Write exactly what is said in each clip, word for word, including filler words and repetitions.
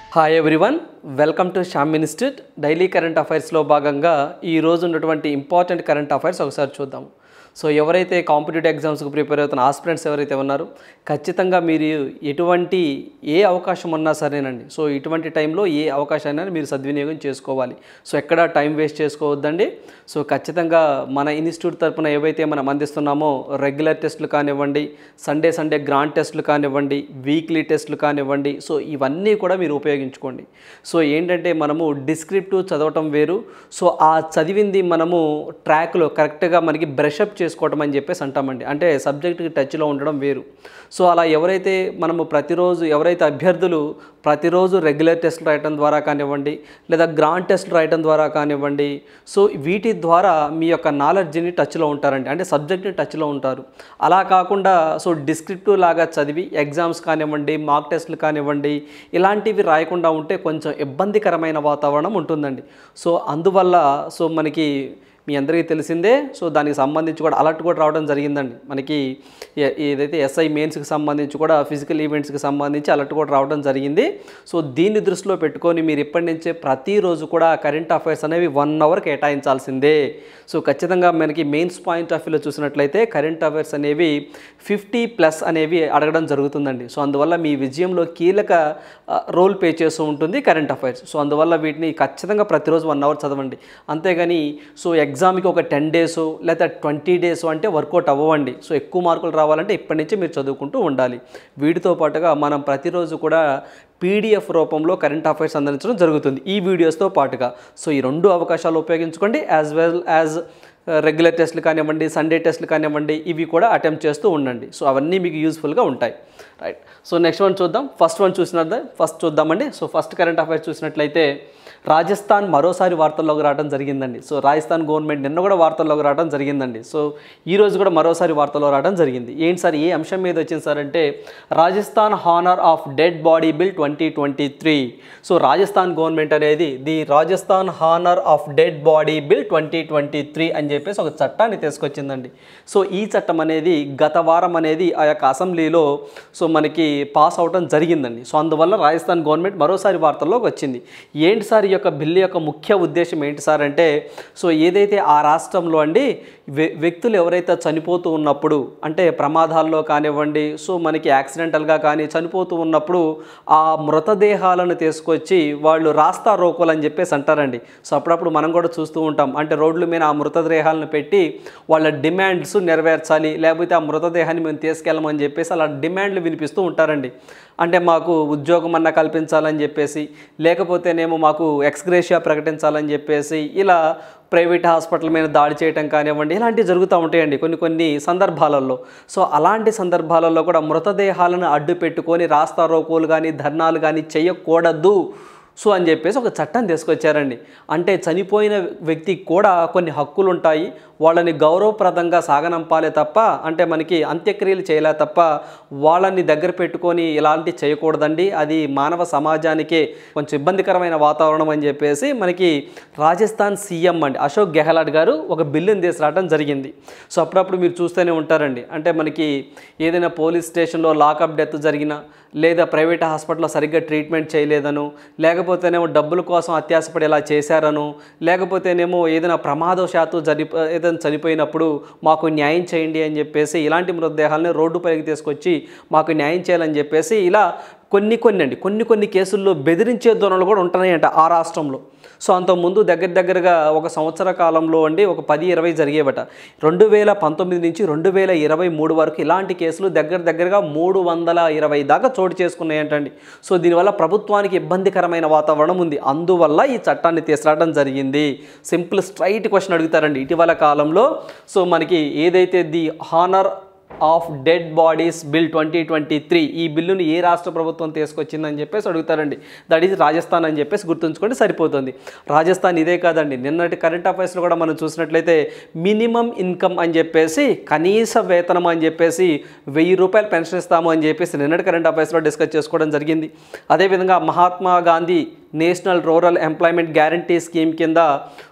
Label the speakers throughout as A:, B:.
A: Hi everyone, welcome to Shyam institute. Daily current అఫైర్స్లో భాగంగా ఈరోజు ఉన్నటువంటి ఇంపార్టెంట్ కరెంట్ అఫైర్స్ ఒకసారి చూద్దాం. సో ఎవరైతే కాంపిటేటివ్ ఎగ్జామ్స్కి ప్రిపేర్ అవుతున్న ఆస్పిరెంట్స్ ఎవరైతే ఉన్నారో ఖచ్చితంగా మీరు ఎటువంటి ఏ అవకాశం ఉన్నా సరేనండి, సో ఇటువంటి టైంలో ఏ అవకాశాన్ని మీరు సద్వినియోగం చేసుకోవాలి. సో ఎక్కడ టైం వేస్ట్ చేసుకోవద్దండి. సో ఖచ్చితంగా మన ఇన్స్టిట్యూట్ తరపున ఏవైతే మనం అందిస్తున్నామో రెగ్యులర్ టెస్టులు కానివ్వండి, సండే సండే గ్రాండ్ టెస్టులు కానివ్వండి, వీక్లీ టెస్టులు కానివ్వండి, సో ఇవన్నీ కూడా మీరు ఉపయోగించుకోండి. సో ఏంటంటే మనము డిస్క్రిప్టివ్ చదవటం వేరు, సో ఆ చదివింది మనము ట్రాక్లో కరెక్ట్గా మనకి బ్రషప్ చేసుకోవటం అని చెప్పేసి అంటామండి. అంటే సబ్జెక్ట్కి టచ్లో ఉండడం వేరు. సో అలా ఎవరైతే మనము ప్రతిరోజు ఎవరైతే అభ్యర్థులు ప్రతిరోజు రెగ్యులర్ టెస్టులు రాయటం ద్వారా కానివ్వండి, లేదా గ్రాండ్ టెస్టులు రాయటం ద్వారా కానివ్వండి, సో వీటి ద్వారా మీ యొక్క నాలెడ్జ్ని టచ్లో ఉంటారండి, అంటే సబ్జెక్ట్ని టచ్లో ఉంటారు. అలా కాకుండా సో డిస్క్రిప్టివ్ లాగా చదివి ఎగ్జామ్స్ కానివ్వండి, మాక్ టెస్టులు కానివ్వండి, ఇలాంటివి రాయకుండా ఉంటే కొంచెం ఇబ్బందికరమైన వాతావరణం ఉంటుందండి. సో అందువల్ల సో మనకి మీ అందరికీ తెలిసిందే, సో దానికి సంబంధించి కూడా అలర్ట్ కూడా రావడం జరిగిందండి. మనకి ఏదైతే ఎస్ఐ మెయిన్స్కి సంబంధించి కూడా ఫిజికల్ ఈవెంట్స్కి సంబంధించి అలర్ట్ కూడా రావడం జరిగింది. సో దీన్ని దృష్టిలో పెట్టుకొని మీరు ఇప్పటి నుంచే ప్రతిరోజు కూడా కరెంట్ అఫైర్స్ అనేవి వన్ అవర్ కేటాయించాల్సిందే. సో ఖచ్చితంగా మనకి మెయిన్స్ పాయింట్ ఆఫ్ వ్యూలో చూసినట్లయితే కరెంట్ అఫైర్స్ అనేవి ఫిఫ్టీ ప్లస్ అనేవి అడగడం జరుగుతుందండి. సో అందువల్ల మీ విజయంలో కీలక రోల్ ప్లే చేస్తూ ఉంటుంది కరెంట్ అఫైర్స్. సో అందువల్ల వీటిని ఖచ్చితంగా ప్రతిరోజు వన్ అవర్ చదవండి. అంతేగాని సో ఎగ్జామ్కి ఒక టెన్ డేస్ లేదా ట్వంటీ డేస్ అంటే వర్కౌట్ అవ్వండి. సో ఎక్కువ మార్కులు రావాలంటే ఇప్పటి నుంచే మీరు చదువుకుంటూ ఉండాలి. వీటితో పాటుగా మనం ప్రతిరోజు కూడా పీడిఎఫ్ రూపంలో కరెంట్ అఫైర్స్ అందించడం జరుగుతుంది ఈ వీడియోస్తో పాటుగా. సో ఈ రెండు అవకాశాలు ఉపయోగించుకోండి. యాజ్ వెల్ యాజ్ రెగ్యులర్ టెస్టులు కానివ్వండి, సండే టెస్టులు కానివ్వండి, ఇవి కూడా అటెంప్ట్ చేస్తూ ఉండండి. సో అవన్నీ మీకు యూస్ఫుల్గా ఉంటాయి. రైట్. సో నెక్స్ట్ వన్ చూద్దాం. ఫస్ట్ వన్ చూసినట్టు ఫస్ట్ చూద్దామండి. సో ఫస్ట్ కరెంట్ అఫైర్స్ చూసినట్లయితే రాజస్థాన్ మరోసారి వార్తల్లోకి రావడం జరిగిందండి. సో రాజస్థాన్ గవర్నమెంట్ నిన్న కూడా వార్తల్లోకి రావడం జరిగిందండి. సో ఈరోజు కూడా మరోసారి వార్తల్లో రావడం జరిగింది. ఏంటి సార్, ఏ అంశం మీద వచ్చింది సార్ అంటే Rajasthan honour of dead body bill twenty twenty three. So Rajasthan government అనేది the Rajasthan honour of dead body bill twenty twenty three అని చెప్పేసి ఒక చట్టాన్ని తీసుకొచ్చిందండి. సో ఈ చట్టం అనేది గత వారం అనేది ఆ యొక్క అసెంబ్లీలో సో మనకి పాస్ అవడం జరిగిందండి. సో అందువల్ల రాజస్థాన్ గవర్నమెంట్ మరోసారి వార్తల్లోకి వచ్చింది. ఏంటి సార్ ఈ యొక్క బిల్లు యొక్క ముఖ్య ఉద్దేశం ఏంటి సార్ అంటే, సో ఏదైతే ఆ రాష్ట్రంలో అండి వ్యక్తులు ఎవరైతే చనిపోతూ ఉన్నప్పుడు అంటే ప్రమాదాల్లో కానివ్వండి, సో మనకి యాక్సిడెంటల్గా కానీ చనిపోతూ ఉన్నప్పుడు ఆ మృతదేహాలను తీసుకొచ్చి వాళ్ళు రాస్తా రోకోలు అని చెప్పేసి అంటారండి. సో అప్పుడప్పుడు మనం కూడా చూస్తూ ఉంటాం, అంటే రోడ్ల మీద ఆ మృతదేహాలను పెట్టి వాళ్ళ డిమాండ్స్ నెరవేర్చాలి, లేకపోతే ఆ మృతదేహాన్ని మేము తీసుకెళ్ళమని చెప్పేసి అలా డిమాండ్లు వినిపిస్తూ ఉంటారండి. అంటే మాకు ఉద్యోగం అన్న కల్పించాలని చెప్పేసి, లేకపోతేనేమో మాకు ఎక్స్గ్రేషియా ప్రకటించాలని చెప్పేసి, ఇలా ప్రైవేట్ హాస్పిటల్ మీద దాడి చేయడం కానివ్వండి, ఇలాంటివి జరుగుతూ ఉంటాయండి కొన్ని కొన్ని సందర్భాలలో. సో అలాంటి సందర్భాలలో కూడా మృతదేహాలను అడ్డు పెట్టుకొని రాస్తా రోకోలు కానీ ధర్నాలు కానీ చేయకూడదు సో అని చెప్పేసి ఒక చట్టం తీసుకొచ్చారండి. అంటే చనిపోయిన వ్యక్తికి కూడా కొన్ని హక్కులు ఉంటాయి, వాళ్ళని గౌరవప్రదంగా సాగనంపాలే తప్ప, అంటే మనకి అంత్యక్రియలు చేయలే తప్ప వాళ్ళని దగ్గర పెట్టుకొని ఇలాంటివి చేయకూడదండి, అది మానవ సమాజానికే కొంచెం ఇబ్బందికరమైన వాతావరణం అని చెప్పేసి మనకి రాజస్థాన్ సీఎం అండి అశోక్ గెహ్లాట్ గారు ఒక బిల్లుని తీసుకురావడం జరిగింది. సో అప్పుడప్పుడు మీరు చూస్తూనే ఉంటారండి, అంటే మనకి ఏదైనా పోలీస్ స్టేషన్లో లాకప్ డెత్ జరిగినా, లేదా ప్రైవేట్ హాస్పిటల్లో సరిగ్గా ట్రీట్మెంట్ చేయలేదను, లేకపోతేనేమో డబ్బుల కోసం అత్యాశపడి ఇలా చేశారను, లేకపోతేనేమో ఏదైనా ప్రమాదవశాత్తు జరి ఏదైనా చనిపోయినప్పుడు మాకు న్యాయం చేయండి అని చెప్పేసి ఇలాంటి మృతదేహాలని రోడ్డుపైకి తీసుకొచ్చి మాకు న్యాయం చేయాలని చెప్పేసి ఇలా కొన్ని కొన్ని అండి కొన్ని కొన్ని కేసుల్లో బెదిరించే ధోరణులు కూడా ఉంటున్నాయంట ఆ రాష్ట్రంలో. సో అంతకుముందు దగ్గర దగ్గరగా ఒక సంవత్సర కాలంలో అండి ఒక పది ఇరవై జరిగేవట. రెండు వేల పంతొమ్మిది నుంచి రెండు వేల ఇరవై మూడు వరకు ఇలాంటి కేసులు దగ్గర దగ్గరగా మూడు వందల ఇరవై దాకా చోటు చేసుకున్నాయంటండి. సో దీనివల్ల ప్రభుత్వానికి ఇబ్బందికరమైన వాతావరణం ఉంది. అందువల్ల ఈ చట్టాన్ని తీసుకురావడం జరిగింది. సింపుల్ స్ట్రైట్ క్వశ్చన్ అడుగుతారండి ఇటీవల కాలంలో. సో మనకి ఏదైతే the honour of dead bodies bill twenty twenty three ఈ బిల్లుని ఏ రాష్ట్ర ప్రభుత్వం తీసుకొచ్చిందని చెప్పేసి అడుగుతారండి. దట్ ఈజ్ రాజస్థాన్ అని చెప్పేసి గుర్తుంచుకోండి సరిపోతుంది. రాజస్థాన్ ఇదే కాదండి, నిన్నటి కరెంట్ అఫైర్స్లో కూడా మనం చూసినట్లయితే మినిమం ఇన్కమ్ అని చెప్పేసి, కనీస వేతనం అని చెప్పేసి వెయ్యి రూపాయలు పెన్షన్ ఇస్తాము అని చెప్పేసి నిన్నటి కరెంట్ అఫైర్స్లో డిస్కస్ చేసుకోవడం జరిగింది. అదేవిధంగా Mahatma Gandhi national rural employment guarantee scheme కింద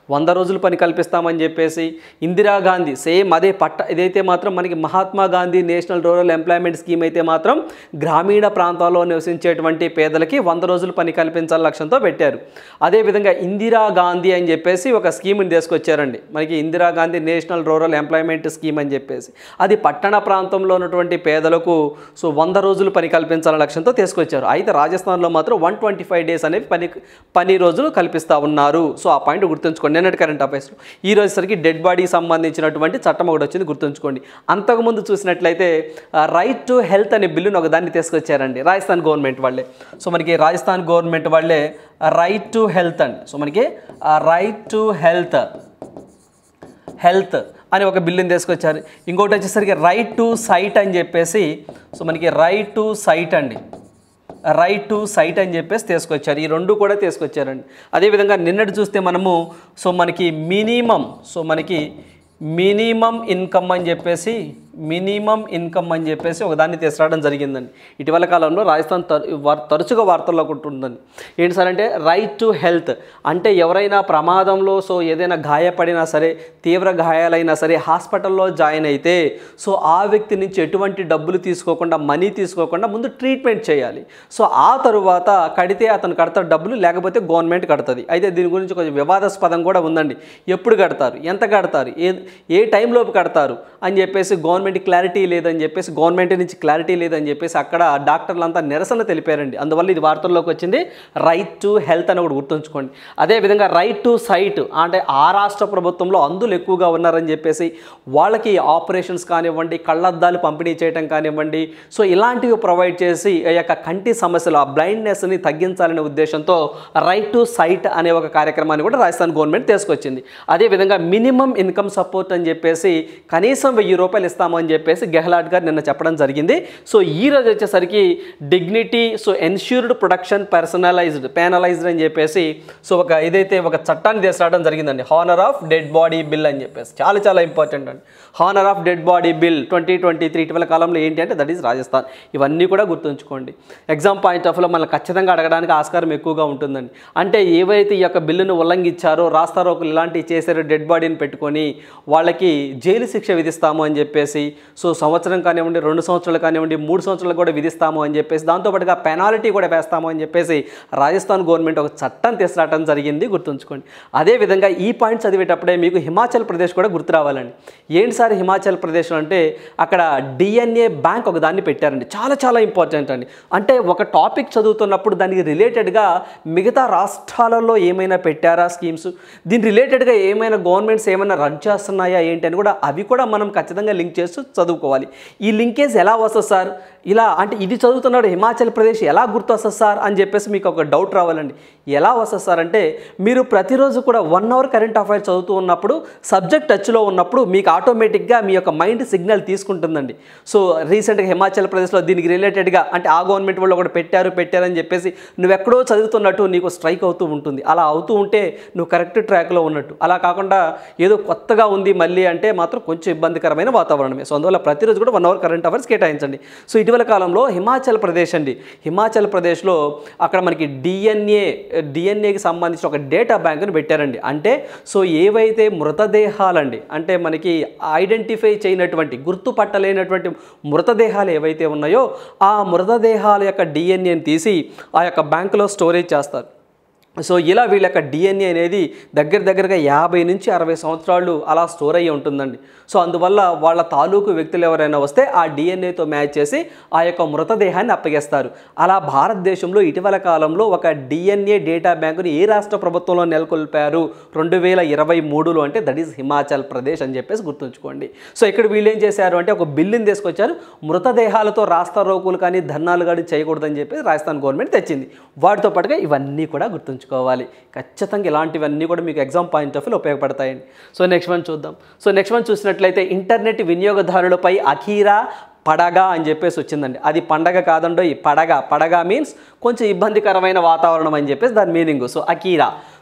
A: వంద రోజులు పని కల్పిస్తామని చెప్పేసి, ఇందిరాగాంధీ సేమ్ అదే పట్ట ఇదైతే మాత్రం మనకి Mahatma Gandhi national rural employment scheme అయితే మాత్రం గ్రామీణ ప్రాంతాల్లో నివసించేటువంటి పేదలకి వంద రోజులు పని కల్పించాలని లక్ష్యంతో పెట్టారు. అదేవిధంగా ఇందిరాగాంధీ అని చెప్పేసి ఒక స్కీమ్ని తీసుకొచ్చారండి, మనకి Indira Gandhi national rural employment scheme అని చెప్పేసి. అది పట్టణ ప్రాంతంలో ఉన్నటువంటి పేదలకు సో వంద రోజులు పని కల్పించాలనే లక్ష్యంతో తీసుకొచ్చారు. అయితే రాజస్థాన్లో మాత్రం వన్ ట్వంటీ ఫైవ్ డేస్ అనేవి పని పని రోజులు కల్పిస్తూ ఉన్నారు. సో ఆ పాయింట్ గుర్తుంచుకోండి. నిన్నటి కరెంట్ అఫైర్స్ ఈ రోజుసరికి డెడ్ బాడీకి సంబంధించినటువంటి చట్టం ఒకటి వచ్చింది, గుర్తుంచుకోండి. అంతకుముందు చూసినట్లయితే రైట్ టు హెల్త్ అనే బిల్లును ఒకదాన్ని తీసుకొచ్చారండి రాజస్థాన్ గవర్నమెంట్ వాళ్ళే. సో మనకి రాజస్థాన్ గవర్నమెంట్ వాళ్ళే రైట్ టు హెల్త్ అండి. సో మనకి రైట్ టు హెల్త్ హెల్త్ అని ఒక బిల్లుని తీసుకొచ్చారు. ఇంకోటి వచ్చేసరికి రైట్ టు సైట్ అని చెప్పేసి, సో మనకి రైట్ టు సైట్ అండి, రైట్ టు సైట్ అని చెప్పేసి తీసుకొచ్చారు. ఈ రెండు కూడా తీసుకొచ్చారండి. అదేవిధంగా నిన్నటి చూస్తే మనము సో మనకి మినిమం సో మనకి మినిమం ఇన్కమ్ అని చెప్పేసి మినిమం ఇన్కమ్ అని చెప్పేసి ఒకదాన్ని తీసుకురావడం జరిగిందండి. ఇటీవల కాలంలో రాజస్థాన్ తరచుగా వార్తల్లో ఉంటుందండి. ఏంటి సార్ అంటే రైట్ టు హెల్త్ అంటే ఎవరైనా ప్రమాదంలో సో ఏదైనా గాయపడినా సరే, తీవ్ర గాయాలైనా సరే హాస్పిటల్లో జాయిన్ అయితే సో ఆ వ్యక్తి నుంచి ఎటువంటి డబ్బులు తీసుకోకుండా, మనీ తీసుకోకుండా ముందు ట్రీట్మెంట్ చేయాలి. సో ఆ తరువాత కడితే అతను కడతాడు డబ్బులు, లేకపోతే గవర్నమెంట్ కడుతుంది. అయితే దీని గురించి కొంచెం వివాదాస్పదం కూడా ఉందండి. ఎప్పుడు కడతారు, ఎంత కడతారు, ఏ ఏ టైంలోపు కడతారు అని చెప్పేసి గవర్నమెంట్ క్లారిటీ లేదని చెప్పేసి గవర్నమెంట్ నుంచి క్లారిటీ లేదని చెప్పేసి అక్కడ డాక్టర్లంతా నిరసన తెలిపారండి. అందువల్ల ఇది వార్తల్లోకి వచ్చింది. రైట్ టు హెల్త్ అని ఒకటి గుర్తుంచుకోండి. అదేవిధంగా రైట్ టు సైట్ అంటే ఆ రాష్ట్ర ప్రభుత్వంలో అందులు ఎక్కువగా ఉన్నారని చెప్పేసి వాళ్ళకి ఆపరేషన్స్ కానివ్వండి, కళ్ళద్దాలు పంపిణీ చేయడం కానివ్వండి, సో ఇలాంటివి ప్రొవైడ్ చేసి ఆ యొక్క కంటి సమస్యలు, ఆ బ్లైండ్నెస్ని తగ్గించాలనే ఉద్దేశంతో రైట్ టు సైట్ అనే ఒక కార్యక్రమాన్ని కూడా రాజస్థాన్ గవర్నమెంట్ తీసుకొచ్చింది. అదేవిధంగా మినిమం ఇన్కమ్ సపోర్ట్ అని చెప్పేసి కనీసం వెయ్యి రూపాయలు ఇస్తాము అని చెప్పేసి గెహ్లాట్ గారు నిన్న చెప్పడం జరిగింది. సో ఈ రోజు వచ్చేసరికి dignity so ensured production personalised penalised అని చెప్పేసి సో ఒక ఇదైతే ఒక చట్టాన్ని తీసుకురావడం జరిగిందండి. Honour of dead body bill అని చెప్పేసి చాలా చాలా ఇంపార్టెంట్ అండి. Honour of dead body bill twenty twenty three ఇటీవల కాలంలో ఏంటి అంటే దట్ ఈస్ రాజస్థాన్. ఇవన్నీ కూడా గుర్తుంచుకోండి. ఎగ్జామ్ పాయింట్ ఆఫ్ లో మనల్ని ఖచ్చితంగా అడగడానికి ఆస్కారం ఎక్కువగా ఉంటుందండి. అంటే ఏవైతే ఈ యొక్క బిల్లును ఉల్లంఘించారో, రాస్తారోకులు ఇలాంటివి చేశారో, డెడ్ బాడీని పెట్టుకొని వాళ్ళకి జైలు శిక్ష విధిస్తాము అని చెప్పేసి, సో సంవత్సరం కానివ్వండి, రెండు సంవత్సరాలు కానివ్వండి, మూడు సంవత్సరాలు కూడా విధిస్తాము అని చెప్పేసి, దాంతోపాటుగా పెనాల్టీ కూడా వేస్తాము అని చెప్పేసి రాజస్థాన్ గవర్నమెంట్ ఒక చట్టం తీసుకురావడం జరిగింది, గుర్తుంచుకోండి. అదేవిధంగా ఈ పాయింట్ చదివేటప్పుడే మీకు హిమాచల్ ప్రదేశ్ కూడా గుర్తు రావాలండి. ఏంటి సార్ హిమాచల్ ప్రదేశ్ అంటే అక్కడ డిఎన్ఏ బ్యాంక్ ఒక దాన్ని పెట్టారండి. చాలా చాలా ఇంపార్టెంట్ అండి. అంటే ఒక టాపిక్ చదువుతున్నప్పుడు దానికి రిలేటెడ్గా మిగతా రాష్ట్రాలలో ఏమైనా పెట్టారా స్కీమ్స్, దీని రిలేటెడ్గా ఏమైనా గవర్నమెంట్స్ ఏమైనా రన్ చేస్తున్నాయా ఏంటి అని కూడా అవి కూడా మనం ఖచ్చితంగా లింక్ చేస్తూ చదువుకోవాలి. ఈ లింకేజ్ ఎలా వస్తుంది సార్, ఇలా అంటే ఇది చదువుతున్నాడు హిమాచల్ ప్రదేశ్ ఎలా గుర్తు వస్తుంది సార్ అని చెప్పేసి మీకు ఒక డౌట్ రావాలండి. ఎలా వస్తుంది సార్ అంటే మీరు ప్రతిరోజు కూడా వన్ అవర్ కరెంట్ అఫైర్స్ చదువుతూ ఉన్నప్పుడు, సబ్జెక్ట్ టచ్లో ఉన్నప్పుడు మీకు ఆటోమేటిక్గా మీ యొక్క మైండ్ సిగ్నల్ తీసుకుంటుందండి. సో రీసెంట్గా హిమాచల్ ప్రదేశ్లో దీనికి రిలేటెడ్గా అంటే ఆ గవర్నమెంట్ వాళ్ళు ఒకటి పెట్టారు పెట్టారని చెప్పేసి నువ్వు ఎక్కడో చదువుతున్నట్టు నీకు స్ట్రైక్ అవుతూ ఉంటుంది. అలా అవుతూ ఉంటే నువ్వు కరెక్ట్ ట్రాక్లో ఉన్నట్టు. అలా కాకుండా ఏదో కొత్తగా ఉంది మళ్ళీ అంటే మాత్రం కొంచెం ఇబ్బందికరమైన వాతావరణమే. సో అందువల్ల ప్రతిరోజు కూడా వన్ అవర్ కరెంట్ అఫైర్స్ కేటాయించండి. సో ఇటీవల కాలంలో హిమాచల్ ప్రదేశ్ అండి, హిమాచల్ ప్రదేశ్లో అక్కడ మనకి డిఎన్ఏ డిఎన్ఏకి సంబంధించిన ఒక డేటా బ్యాంకుని పెట్టారండి. అంటే సో ఏవైతే మృతదేహాలండి అంటే మనకి ఐడెంటిఫై చేయనటువంటి, గుర్తుపట్టలేనటువంటి మృతదేహాలు ఏవైతే ఉన్నాయో ఆ మృతదేహాల యొక్క డిఎన్ఏని తీసి ఆ యొక్క బ్యాంకులో స్టోరేజ్ చేస్తారు. సో ఇలా వీళ్ళ యొక్క డిఎన్ఏ అనేది దగ్గర దగ్గరగా యాభై నుంచి అరవై సంవత్సరాలు అలా స్టోర్ అయ్యి ఉంటుందండి. సో అందువల్ల వాళ్ళ తాలూకు వ్యక్తులు ఎవరైనా వస్తే ఆ డిఎన్ఏతో మ్యాచ్ చేసి ఆ యొక్క మృతదేహాన్ని అప్పగిస్తారు. అలా భారతదేశంలో ఇటీవల కాలంలో ఒక డిఎన్ఏ డేటా బ్యాంకుని ఏ రాష్ట్ర ప్రభుత్వంలో నెలకొల్పారు రెండు వేల ఇరవై మూడులో అంటే దట్ ఈస్ హిమాచల్ ప్రదేశ్ అని చెప్పేసి గుర్తుంచుకోండి. సో ఇక్కడ వీళ్ళు ఏం చేశారు అంటే ఒక బిల్లుని తీసుకొచ్చారు, మృతదేహాలతో రాస్తా రోకులు కానీ ధర్నాలు కానీ చేయకూడదని చెప్పి రాజస్థాన్ గవర్నమెంట్ తెచ్చింది. వాటితో పాటుగా ఇవన్నీ కూడా గుర్తుంచుకోండి. ఖచ్చితంగా ఇలాంటివన్నీ కూడా మీకు ఎగ్జామ్ పాయింట్ ఆఫ్ వ్యూ ఉపయోగపడతాయండి. సో నెక్స్ట్ వన్ చూద్దాం. సో నెక్స్ట్ వన్ చూసినట్లయితే ఇంటర్నెట్ వినియోగదారులపై అఖీరా పడగా అని చెప్పేసి వచ్చిందండి. అది పండగ కాదండో, ఈ పడగ పడగ మీన్స్ కొంచెం ఇబ్బందికరమైన వాతావరణం అని చెప్పేసి దాని మీనింగ్. సో అఖీరా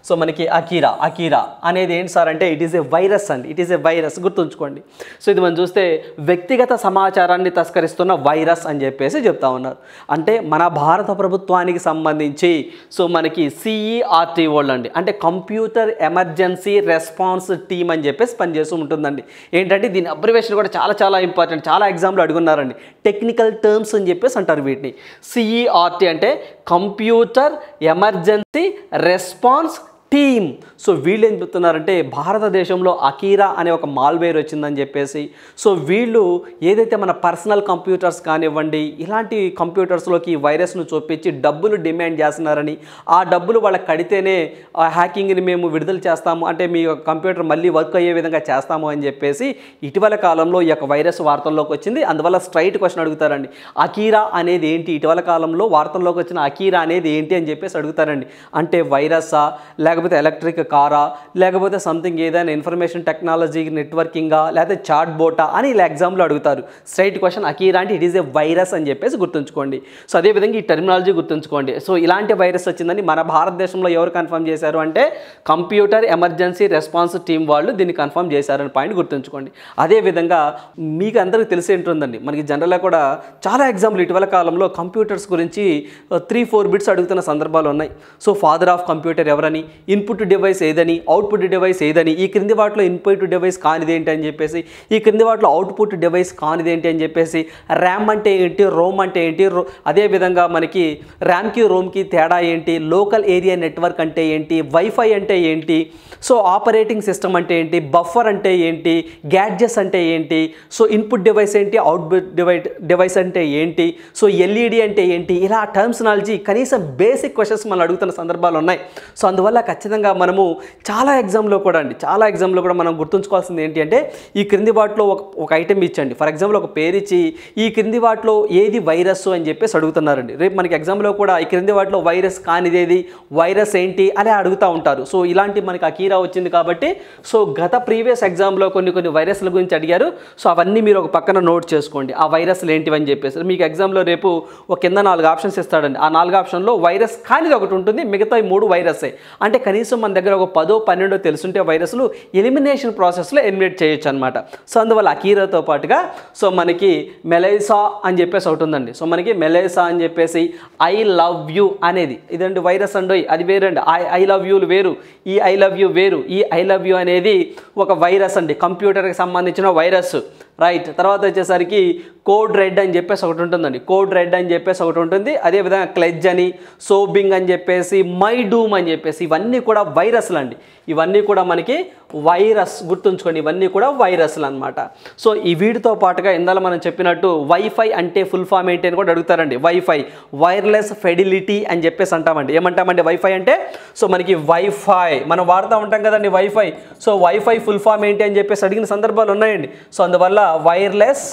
A: సో మనకి అకీరా అకీరా అనేది ఏంటి సార్ అంటే ఇట్ ఈస్ ఏ వైరస్ అండి, ఇట్ ఈస్ ఏ వైరస్ గుర్తుంచుకోండి. సో ఇది మనం చూస్తే వ్యక్తిగత సమాచారాన్ని తస్కరిస్తున్న వైరస్ అని చెప్పేసి చెప్తా ఉన్నారు. అంటే మన భారత ప్రభుత్వానికి సంబంధించి సో మనకి సిఈఆర్టీ వాళ్ళు అండి, అంటే కంప్యూటర్ ఎమర్జెన్సీ రెస్పాన్స్ టీమ్ అని చెప్పేసి పనిచేస్తూ ఉంటుందండి. ఏంటంటే దీని అబ్రివేషన్ కూడా చాలా చాలా ఇంపార్టెంట్, చాలా ఎగ్జామ్లు అడుగున్నారండి. టెక్నికల్ టర్మ్స్ అని చెప్పేసి అంటారు వీటిని. సిఈఆర్టీ అంటే computer emergency response team. So వీళ్ళు ఏం చెప్తున్నారంటే భారతదేశంలో అకీరా అనే ఒక మాల్వేర్ వచ్చిందని చెప్పేసి, సో వీళ్ళు ఏదైతే మన పర్సనల్ కంప్యూటర్స్ కానివ్వండి ఇలాంటి కంప్యూటర్స్లోకి ఈ వైరస్ను చూపించి డబ్బులు డిమాండ్ చేస్తున్నారని, ఆ డబ్బులు వాళ్ళకి కడితేనే ఆ హ్యాకింగ్ని మేము విడుదల చేస్తాము, అంటే మీ కంప్యూటర్ మళ్ళీ వర్క్ అయ్యే విధంగా చేస్తాము అని చెప్పేసి ఇటీవల కాలంలో ఈ యొక్క వైరస్ వార్తల్లోకి వచ్చింది. అందువల్ల స్ట్రైట్ క్వశ్చన్ అడుగుతారండి, అకీరా అనేది ఏంటి? ఇటీవల కాలంలో వార్తల్లోకి వచ్చిన అకీరా అనేది ఏంటి అని చెప్పేసి అడుగుతారండి. అంటే వైరస్సా, లేకపోతే ఎలక్ట్రిక్ కారా, లేకపోతే సంథింగ్ ఏదైనా ఇన్ఫర్మేషన్ టెక్నాలజీ నెట్వర్కింగా, లేకపోతే చాట్ బోటా అని ఇలా ఎగ్జామ్లో అడుగుతారు. స్ట్రైట్ క్వశ్చన్ అకీరా అంటే ఇట్ ఈస్ ఏ వైరస్ అని చెప్పేసి గుర్తుంచుకోండి. సో అదేవిధంగా ఈ టెర్మినాలజీ గుర్తుంచుకోండి. సో ఇలాంటి వైరస్ వచ్చిందని మన భారతదేశంలో ఎవరు కన్ఫర్మ్ చేశారు అంటే కంప్యూటర్ ఎమర్జెన్సీ రెస్పాన్స్ టీమ్ వాళ్ళు దీన్ని కన్ఫర్మ్ చేశారని పాయింట్ గుర్తుంచుకోండి. అదేవిధంగా మీకు అందరికీ తెలిసి ఉంటుందండి, మనకి జనరల్గా కూడా చాలా ఎగ్జాంపుల్ ఇటీవల కాలంలో కంప్యూటర్స్ గురించి త్రీ ఫోర్ బిట్స్ అడుగుతున్న సందర్భాలు ఉన్నాయి. సో ఫాదర్ ఆఫ్ కంప్యూటర్ ఎవరని, ఇన్పుట్ డివైస్ ఏదని, అవుట్పుట్ డివైస్ ఏదని, ఈ క్రింది వాటిలో ఇన్పుట్ డివైస్ కానిది ఏంటి అని చెప్పేసి, ఈ క్రింది వాటిలో అవుట్పుట్ డివైస్ కానిది ఏంటి అని చెప్పేసి, ర్యామ్ అంటే ఏంటి, రోమ్ అంటే ఏంటి, అదేవిధంగా మనకి ర్యామ్కి రోమ్కి తేడా ఏంటి, లోకల్ ఏరియా నెట్వర్క్ అంటే ఏంటి, వైఫై అంటే ఏంటి, సో ఆపరేటింగ్ సిస్టమ్ అంటే ఏంటి, బఫర్ అంటే ఏంటి, గ్యాడ్జెట్స్ అంటే ఏంటి, సో ఇన్పుట్ డివైస్ ఏంటి, అవుట్పుట్ డివైస్ డివైస్ అంటే ఏంటి, సో ఎల్ఈడి అంటే ఏంటి, ఇలా టర్మ్స్నాలజీ కనీసం బేసిక్ క్వశ్చన్స్ మనం అడుగుతున్న సందర్భాలు ఉన్నాయి. సో అందువల్ల ఖచ్చితంగా మనము చాలా ఎగ్జామ్లో కూడా అండి చాలా ఎగ్జామ్లో కూడా మనం గుర్తుంచుకోవాల్సింది ఏంటి అంటే ఈ క్రింది వాటిలో ఒక ఒక ఐటెం ఇచ్చండి. ఫర్ ఎగ్జాంపుల్ ఒక పేరు ఇచ్చి ఈ క్రింది వాటిలో ఏది వైరస్ అని చెప్పేసి అడుగుతున్నారండి. రేపు మనకి ఎగ్జామ్లో కూడా ఈ క్రింది వాటిలో వైరస్ కానిదేది, వైరస్ ఏంటి అలా అడుగుతూ ఉంటారు. సో ఇలాంటి మనకి అకీరా వచ్చింది కాబట్టి సో గత ప్రీవియస్ ఎగ్జామ్లో కొన్ని కొన్ని వైరస్ల గురించి అడిగారు. సో అవన్నీ మీరు ఒక పక్కన నోట్ చేసుకోండి, ఆ వైరస్లు ఏంటివని చెప్పేసి. మీకు ఎగ్జామ్లో రేపు ఒక కింద నాలుగు ఆప్షన్స్ ఇస్తాడండి. ఆ నాలుగు ఆప్షన్లో వైరస్ కానిది ఒకటి ఉంటుంది, మిగతా మూడు వైరస్సే. అంటే కనీసం మన దగ్గర ఒక పదో పన్నెండో తెలుసుంటే వైరస్లు ఎలిమినేషన్ ప్రాసెస్లో ఎలిమినేట్ చేయొచ్చు అనమాట. సో అందువల్ల అకీరాతో పాటుగా సో మనకి మెలైసా అని చెప్పేసి ఒకటి ఉందండి. సో మనకి మెలైసా అని చెప్పేసి ఐ లవ్ యూ అనేది ఇదండి వైరస్ అండి, అది వేరండి. ఐ ఐ లవ్ యూలు వేరు, ఈ ఐ లవ్ యూ వేరు. ఈ ఐ లవ్ యూ అనేది ఒక వైరస్ అండి, కంప్యూటర్కి సంబంధించిన వైరస్, రైట్. తర్వాత వచ్చేసరికి కోడ్ రెడ్ అని చెప్పేసి ఒకటి ఉంటుందండి, కోడ్ రెడ్ అని చెప్పేసి ఒకటి ఉంటుంది. అదేవిధంగా క్లెడ్జ్ అని, సోబింగ్ అని చెప్పేసి, మై డూమ్ అని చెప్పేసి ఇవన్నీ కూడా వైరస్లు అండి. ఇవన్నీ కూడా మనకి వైరస్ గుర్తుంచుకోండి, ఇవన్నీ కూడా వైరస్లు అనమాట. సో ఈ వీటితో పాటుగా ఇందాక మనం చెప్పినట్టు వైఫై అంటే ఫుల్ ఫామ్ ఏంటి అని కూడా అడుగుతారండి. వైఫై వైర్లెస్ ఫెడిలిటీ అని చెప్పేసి అంటామండి. ఏమంటామండి వైఫై అంటే? సో మనకి వైఫై మనం వాడుతూ ఉంటాం కదండి wifi. So wifi full form ఏంటి అని చెప్పేసి అడిగిన సందర్భాలు ఉన్నాయండి. సో అందువల్ల wireless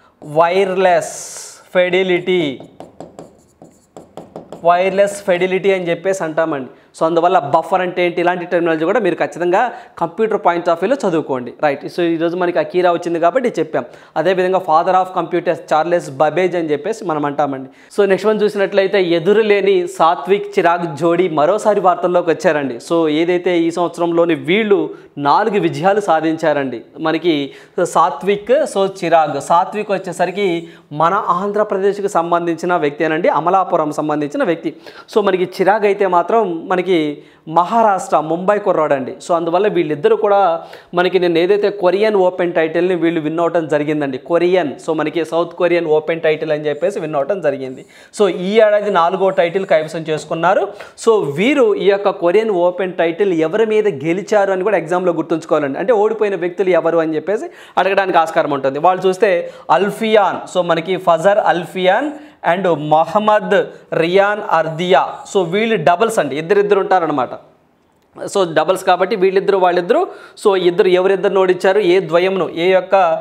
A: wireless fidelity wireless fidelity అని చెప్పేసి అంటామండి. సో అందువల్ల బఫర్ అంటే ఏంటి ఇలాంటి టెర్మినాలజీ కూడా మీరు ఖచ్చితంగా కంప్యూటర్ పాయింట్ ఆఫ్ వ్యూలో చదువుకోండి, రైట్. సో ఈరోజు మనకి అకీరా వచ్చింది కాబట్టి చెప్పాం. అదేవిధంగా father of computers Charles Babbage అని చెప్పేసి మనం అంటామండి. సో నెక్స్ట్ వన్ చూసినట్లయితే ఎదురులేని సాత్విక్ చిరాగ్ జోడీ మరోసారి వార్తల్లోకి వచ్చారండి. సో ఏదైతే ఈ సంవత్సరంలోని వీళ్ళు నాలుగు విజయాలు సాధించారండి మనకి సాత్విక్, సో చిరాగ్. సాత్విక్ వచ్చేసరికి మన ఆంధ్రప్రదేశ్కి సంబంధించిన వ్యక్తి అనండి, అమలాపురం సంబంధించిన వ్యక్తి. సో మనకి చిరాగ్ అయితే మాత్రం మనకి మహారాష్ట్ర ముంబై కుర్రాడండి. సో అందువల్ల వీళ్ళిద్దరూ కూడా మనకి నేను ఏదైతే కొరియన్ ఓపెన్ టైటిల్ని వీళ్ళు విన్ అవటం జరిగిందండి. కొరియన్, సో మనకి సౌత్ కొరియన్ ఓపెన్ టైటిల్ అని చెప్పేసి విన్ అవటం జరిగింది. సో ఈ ఏడాది నాలుగో టైటిల్ కైవసం చేసుకున్నారు. సో వీరు ఈ యొక్క కొరియన్ ఓపెన్ టైటిల్ ఎవరి మీద గెలిచారు అని కూడా ఎగ్జామ్లో గుర్తుంచుకోవాలండి. అంటే ఓడిపోయిన వ్యక్తులు ఎవరు అని చెప్పేసి అడగడానికి ఆస్కారం ఉంటుంది. వాళ్ళు చూస్తే అల్ఫియాన్, సో మనకి Fajar Alfian and Mohammad Rian Ardia. So వీళ్ళు డబల్స్ అండి, ఇద్దరిద్దరు ఉంటారనమాట. సో డబల్స్ కాబట్టి వీళ్ళిద్దరు వాళ్ళిద్దరు. సో ఇద్దరు ఎవరిద్దరు ఓడించారు, ఏ ద్వయంను ఏ యొక్క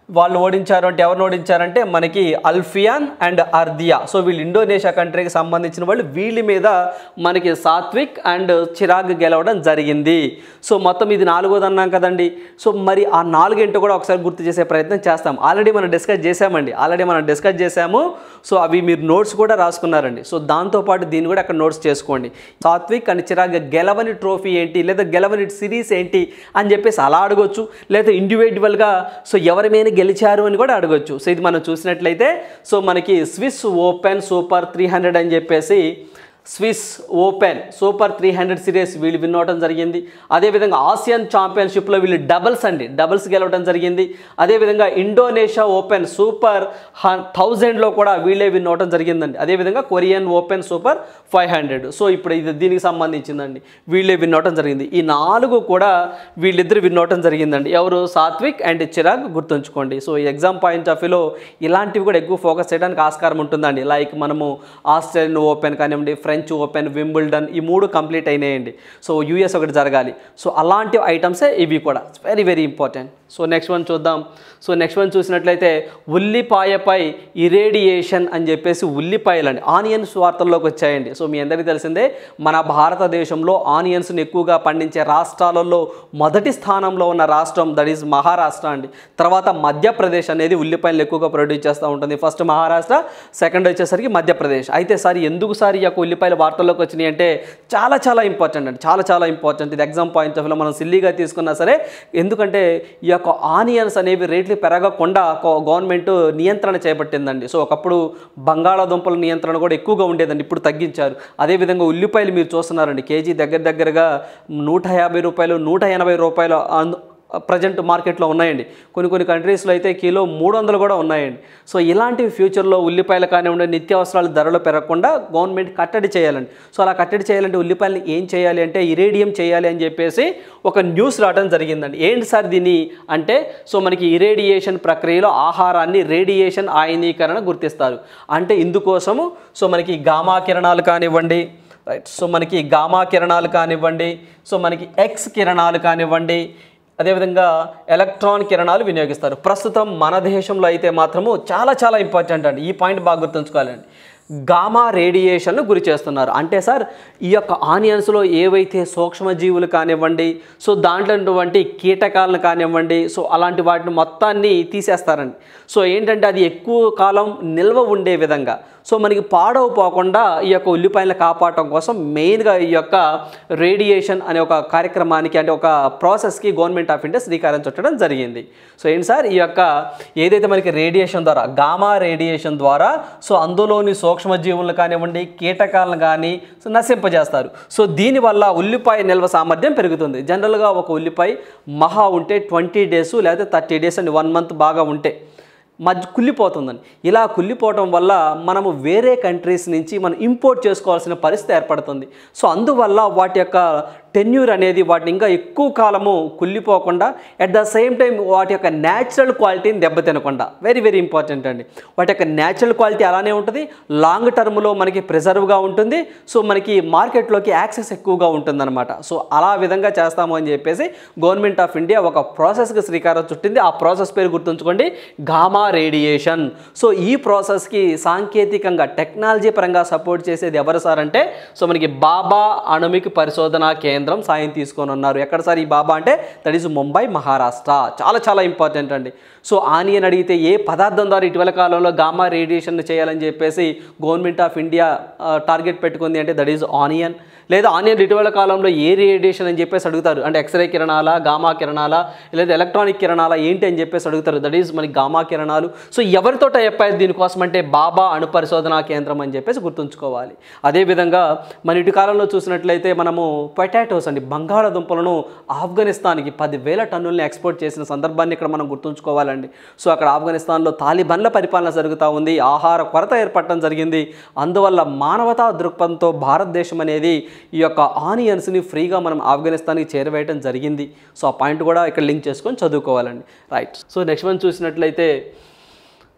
A: వాళ్ళు ఓడించారు అంటే ఎవరిని ఓడించారంటే మనకి అల్ఫియాన్ అండ్ అర్దియా. సో వీళ్ళు ఇండోనేషియా కంట్రీకి సంబంధించిన వాళ్ళు. వీళ్ళ మీద మనకి సాత్విక్ అండ్ చిరాగ్ గెలవడం జరిగింది. సో మొత్తం ఇది నాలుగోది అన్నాం కదండి. సో మరి ఆ నాలుగేంటో కూడా ఒకసారి గుర్తు చేసే ప్రయత్నం చేస్తాం. ఆల్రెడీ మనం డిస్కస్ చేసామండి ఆల్రెడీ మనం డిస్కస్ చేసాము. సో అవి మీరు నోట్స్ కూడా రాసుకున్నారండి. సో దాంతోపాటు దీన్ని కూడా అక్కడ నోట్స్ చేసుకోండి. సాత్విక్ అండ్ చిరాగ్ గెలవని ట్రోఫీ ఏంటి, లేదా గెలవని సిరీస్ ఏంటి అని చెప్పేసి అలా అడగొచ్చు. లేదా ఇండివిజువల్గా సో ఎవరి మీద గెలిచారు అని కూడా అడగొచ్చు. సో ఇది మనం చూసినట్లయితే సో మనకి Swiss open super three hundred అని చెప్పేసి Swiss open super three hundred series వీళ్ళు విన్ అవడం జరిగింది. అదేవిధంగా ఆసియన్ ఛాంపియన్షిప్లో వీళ్ళు డబల్స్ అండి డబల్స్ గెలవడం జరిగింది. అదేవిధంగా ఇండోనేషియా ఓపెన్ సూపర్ థౌజండ్లో కూడా వీళ్ళే విన్ అవడం జరిగిందండి. అదేవిధంగా Korean open super five hundred so ఇప్పుడు ఇది దీనికి సంబంధించిందండి వీళ్ళే విన్ అవడం జరిగింది. ఈ నాలుగు కూడా వీళ్ళిద్దరు విన్ అవడం జరిగిందండి. ఎవరు? సాత్విక్ అండ్ చిరాగ్ గుర్తుంచుకోండి. సో ఈ ఎగ్జామ్ పాయింట్ ఆఫ్ వ్యూలో ఇలాంటివి కూడా ఎక్కువ ఫోకస్ చేయడానికి ఆస్కారం ఉంటుందండి. లైక్ మనము ఆస్ట్రేలియన్ ఓపెన్ కానివ్వండి, ఫ్రెంచ్ ఓపెన్, వింబుల్డన్ ఈ మూడు కంప్లీట్ అయినాయండి. సో యూఎస్ ఒకటి జరగాలి. సో అలాంటి ఐటమ్సే ఇవి కూడా very very important. So next one చూద్దాం. సో నెక్స్ట్ వన్ చూసినట్లయితే ఉల్లిపాయపై ఇరేడియేషన్ అని చెప్పేసి ఉల్లిపాయలండి ఆనియన్స్ వార్తల్లోకి వచ్చాయండి. సో మీ అందరికీ తెలిసిందే మన భారతదేశంలో ఆనియన్స్ని ఎక్కువగా పండించే రాష్ట్రాలలో మొదటి స్థానంలో ఉన్న రాష్ట్రం దట్ ఈజ్ మహారాష్ట్ర అండి. తర్వాత మధ్యప్రదేశ్ అనేది ఉల్లిపాయలు ఎక్కువగా ప్రొడ్యూస్ చేస్తూ ఉంటుంది. ఫస్ట్ మహారాష్ట్ర, సెకండ్ వచ్చేసరికి మధ్యప్రదేశ్. అయితే సార్ ఎందుకు సార్ ఈ యొక్క ఉల్లిపాయల వార్తల్లోకి వచ్చినాయి అంటే చాలా చాలా ఇంపార్టెంట్ అండి చాలా చాలా ఇంపార్టెంట్. ఇది ఎగ్జామ్ పాయింట్ ఆఫ్ వ్యూలో మనం సిల్లీగా తీసుకున్నా సరే, ఎందుకంటే ఈ యొక్క ఆనియన్స్ అనేవి రేట్లు పెరగకుండా గవర్నమెంట్ నియంత్రణ చేపట్టిందండి. సో ఒకప్పుడు బంగాళాదుంపల నియంత్రణ కూడా ఎక్కువగా ఉండేదండి, ఇప్పుడు తగ్గించారు. అదేవిధంగా ఉల్లిపాయలు మీరు చూస్తున్నారండి కేజీ దగ్గర దగ్గరగా నూట యాభై రూపాయలు నూట ఎనభై రూపాయలు ప్రజెంట్ మార్కెట్లో ఉన్నాయండి. కొన్ని కొన్ని కంట్రీస్లో అయితే కిలో మూడు వందలు కూడా ఉన్నాయండి. సో ఇలాంటివి ఫ్యూచర్లో ఉల్లిపాయలు కానివ్వండి నిత్యావసరాల ధరలు పెరగకుండా గవర్నమెంట్ కట్టడి చేయాలండి. సో అలా కట్టడి చేయాలంటే ఉల్లిపాయలు ఏం చేయాలి అంటే ఇరేడియం చేయాలి అని చెప్పేసి ఒక న్యూస్ రావడం జరిగిందండి. ఏంటి సార్ దీని అంటే సో మనకి ఇరేడియేషన్ ప్రక్రియలో ఆహారాన్ని రేడియేషన్ ఆయనీకరణ గుర్తిస్తారు. అంటే ఇందుకోసము సో మనకి గామా కిరణాలు కానివ్వండి రైట్ సో మనకి గామా కిరణాలు కానివ్వండి సో మనకి ఎక్స్ కిరణాలు కానివ్వండి అదేవిధంగా ఎలక్ట్రాన్ కిరణాలు వినియోగిస్తారు. ప్రస్తుతం మన దేశంలో అయితే మాత్రము చాలా చాలా ఇంపార్టెంట్ అండి. ఈ పాయింట్ బాగా గుర్తుంచుకోవాలండి. గామా రేడియేషన్ను గురి చేస్తున్నారు. అంటే సార్ ఈ యొక్క ఆనియన్స్లో ఏవైతే సూక్ష్మజీవులు కానివ్వండి సో దాంట్లో ఉన్నటువంటి కీటకాలను కానివ్వండి సో అలాంటి వాటిని మొత్తాన్ని తీసేస్తారండి. సో ఏంటంటే అది ఎక్కువ కాలం నిల్వ ఉండే విధంగా సో మనకి పాడవపోకుండా ఈ యొక్క ఉల్లిపాయలను కాపాడటం కోసం మెయిన్గా ఈ యొక్క రేడియేషన్ అనే ఒక కార్యక్రమానికి అంటే ఒక ప్రాసెస్కి గవర్నమెంట్ ఆఫ్ ఇండియా శ్రీకారం చుట్టడం జరిగింది. సో ఏంటి సార్ ఈ యొక్క ఏదైతే మనకి రేడియేషన్ ద్వారా గామా రేడియేషన్ ద్వారా సో అందులోని సూక్ష్మజీవులను కానివ్వండి కీటకాలను కానీ సో నశింపజేస్తారు. సో దీనివల్ల ఉల్లిపాయ నిల్వ సామర్థ్యం పెరుగుతుంది. జనరల్గా ఒక ఉల్లిపాయ మహా ఉంటే ట్వంటీ డేస్ లేదా థర్టీ డేస్ అండి వన్ మంత్ బాగా ఉంటే మధ్య కుళ్ళిపోతుందండి. ఇలా కుళ్ళిపోవటం వల్ల మనము వేరే కంట్రీస్ నుంచి మనం ఇంపోర్ట్ చేసుకోవాల్సిన పరిస్థితి ఏర్పడుతుంది. సో అందువల్ల వాటి యొక్క టెన్యూర్ అనేది వాటిని ఇంకా ఎక్కువ కాలము కుళ్ళిపోకుండా అట్ ద సేమ్ టైం వాటి యొక్క న్యాచురల్ క్వాలిటీని దెబ్బతినకుండా వెరీ వెరీ ఇంపార్టెంట్ అండి. వాటి యొక్క న్యాచురల్ క్వాలిటీ అలానే ఉంటుంది, లాంగ్ టర్మ్లో మనకి ప్రిజర్వ్గా ఉంటుంది. సో మనకి మార్కెట్లోకి యాక్సెస్ ఎక్కువగా ఉంటుందన్నమాట. సో అలా విధంగా చేస్తాము అని చెప్పేసి గవర్నమెంట్ ఆఫ్ ఇండియా ఒక ప్రాసెస్కి శ్రీకారం చుట్టింది. ఆ ప్రాసెస్ పేరు గుర్తుంచుకోండి, గామా రేడియేషన్. సో ఈ ప్రాసెస్కి సాంకేతికంగా టెక్నాలజీ పరంగా సపోర్ట్ చేసేది ఎవరు సార్ అంటే సో మనకి బాబా అణుమిక పరిశోధనా కేంద్రం సాయం తీసుకొని ఉన్నారు. ఎక్కడ సార్ ఈ బాబా అంటే దట్ ఈజ్ ముంబై మహారాష్ట్ర. చాలా చాలా ఇంపార్టెంట్ అండి. సో ఆనియన్ అడిగితే ఏ పదార్థం ద్వారా ఇటీవల కాలంలో గామా రేడియేషన్ చేయాలని చెప్పేసి గవర్నమెంట్ ఆఫ్ ఇండియా టార్గెట్ పెట్టుకుంది అంటే దట్ ఈజ్ ఆనియన్. లేదా ఆనియన్ ఇటీవల కాలంలో ఏ రేడియేషన్ అని చెప్పేసి అడుగుతారు అంటే ఎక్స్రే కిరణాల గామా కిరణాల లేదా ఎలక్ట్రానిక్ కిరణాల ఏంటి అని చెప్పేసి అడుగుతారు. దట్ ఈజ్ మనకి గామా కిరణాలు. సో ఎవరితో చెప్పారు దీనికోసం అంటే బాబా అణు పరిశోధనా కేంద్రం అని చెప్పేసి గుర్తుంచుకోవాలి. అదేవిధంగా మన ఇటు కాలంలో చూసినట్లయితే మనము పొటాటోస్ అండి బంగాళాదుంపలను ఆఫ్ఘనిస్తాన్కి పదివేల టన్నుల్ని ఎక్స్పోర్ట్ చేసిన సందర్భాన్ని ఇక్కడ మనం గుర్తుంచుకోవాలండి. సో అక్కడ ఆఫ్ఘనిస్తాన్లో తాలిబన్ల పరిపాలన జరుగుతూ ఉంది, ఆహార కొరత ఏర్పడటం జరిగింది. అందువల్ల మానవతా దృక్పథంతో భారతదేశం అనేది ఈ యొక్క ఆనియన్స్ని ఫ్రీగా మనం ఆఫ్ఘనిస్తాన్కి చేరవేయడం జరిగింది. సో ఆ పాయింట్ కూడా ఇక్కడ లింక్ చేసుకొని చదువుకోవాలండి రైట్. సో నెక్స్ట్ వన్ చూసినట్లయితే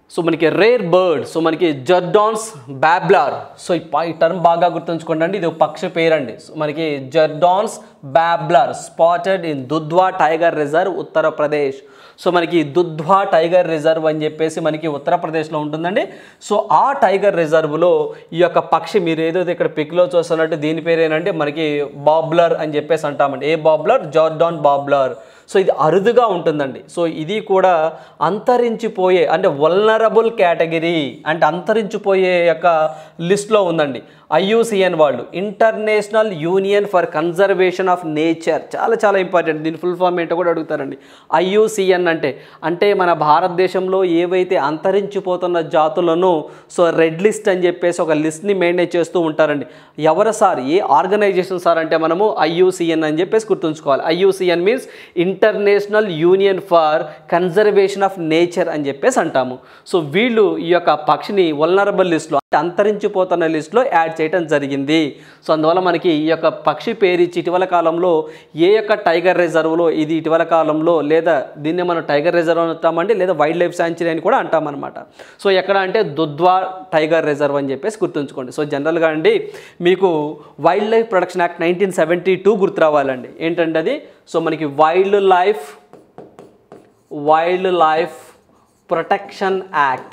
A: సో మనకి రేర్ బర్డ్, సో మనకి జర్డాన్స్ బ్యాబ్లర్. సో ఈ టర్మ్ బాగా గుర్తుంచుకోండి అండి, ఇది ఒక పక్షి పేరు అండి. సో మనకి Jerdon's babbler spotted in Dudhwa tiger reserve Uttar Pradesh. So మనకి దుధ్వా టైగర్ రిజర్వ్ అని చెప్పేసి మనకి ఉత్తరప్రదేశ్లో ఉంటుందండి. సో ఆ టైగర్ రిజర్వ్లో ఈ యొక్క పక్షి మీరు ఏదైతే ఇక్కడ పిక్లో చూస్తున్నట్టు దీని పేరేనంటే మనకి బాబ్లర్ అని చెప్పేసి అంటామండి. ఏ బాబ్లర్? Jerdon babbler. సో ఇది అరుదుగా ఉంటుందండి. సో ఇది కూడా అంతరించిపోయే అంటే వల్నరబుల్ కేటగిరీ అంటే అంతరించిపోయే యొక్క లిస్ట్లో ఉందండి. ఐయుసిఎన్ వాళ్ళు, international union for conservation of nature. చాలా చాలా ఇంపార్టెంట్, దీని ఫుల్ ఫామ్ ఏంటో కూడా అడుగుతారండి. ఐయుసిఎన్ అంటే అంటే మన భారతదేశంలో ఏవైతే అంతరించిపోతున్న జాతులను సో రెడ్ లిస్ట్ అని చెప్పేసి ఒక లిస్ట్ని మెయింటైన్ చేస్తూ ఉంటారండి. ఎవరు సార్? ఏ ఆర్గనైజేషన్ సార్ అంటే మనము ఐయుసిఎన్ అని చెప్పేసి గుర్తుంచుకోవాలి. IUCN means international union for conservation of nature అని చెప్పేసి అంటాము. సో వీళ్ళు ఈ యొక్క పక్షిని వల్నరబుల్ లిస్ట్లో అంటే అంతరించిపోతున్న లిస్ట్లో యాడ్ చేయడం జరిగింది. సో అందువల్ల మనకి ఈ యొక్క పక్షి పేరు ఇచ్చి ఇటీవల కాలంలో ఏ యొక్క టైగర్ రిజర్వ్లో ఇది ఇటీవల కాలంలో లేదా దీన్ని మనం టైగర్ రిజర్వ్ అంటామండి, లేదా వైల్డ్ లైఫ్ శాంచురీ అని కూడా అంటామన్నమాట. సో ఎక్కడ అంటే దుధ్వా టైగర్ రిజర్వ్ అని చెప్పేసి గుర్తుంచుకోండి. సో జనరల్గా అండి మీకు wildlife protection act nineteen seventy two గుర్తు రావాలండి. ఏంటంటే అది సో మనకి wildlife wildlife protection act